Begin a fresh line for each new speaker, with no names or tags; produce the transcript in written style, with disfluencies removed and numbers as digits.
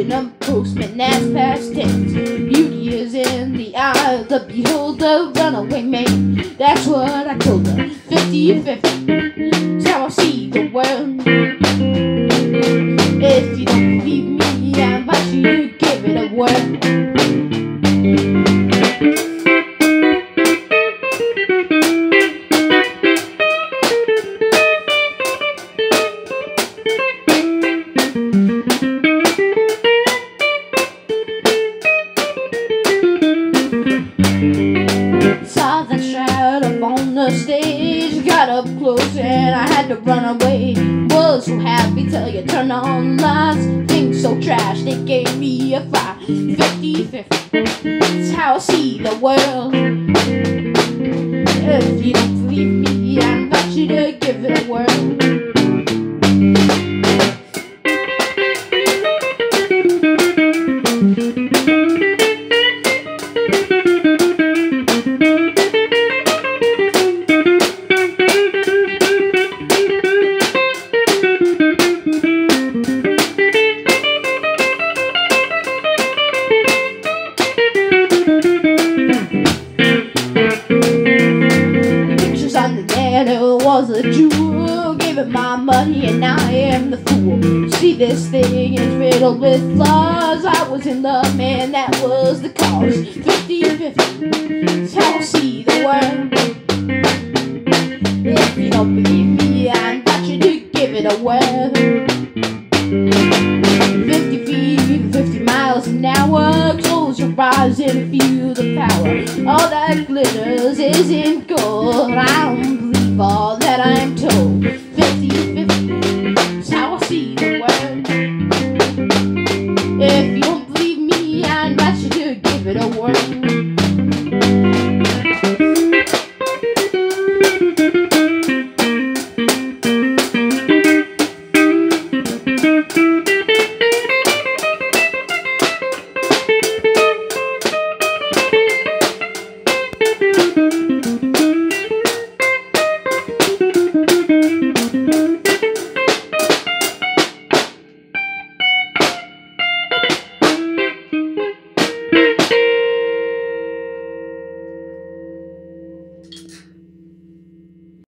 platinum postman, that's past tense. Beauty is in the eye of the beholder, runaway man. That's what I told her. 50-50, how I see the world. If you don't believe me, I invite you to give it a whirl. Saw that shadow on the stage, got up close and I had to run away. Was so happy till you turn on lights. Things so trash, they gave me a fright. 50-50, that's how I see the world. If you don't believe me, I invite you to give it a whirl. It was a jewel, gave it my money and I am the fool. See, this thing is riddled with flaws. I was in love, man, that was the cause. 50-50, that's how I see the world. If you don't believe me, I invite you to give it a whirl. 50 feet, 50 miles an hour. Close your eyes and feel the power. All that glitters isn't gold. I don't believe all that I'm told.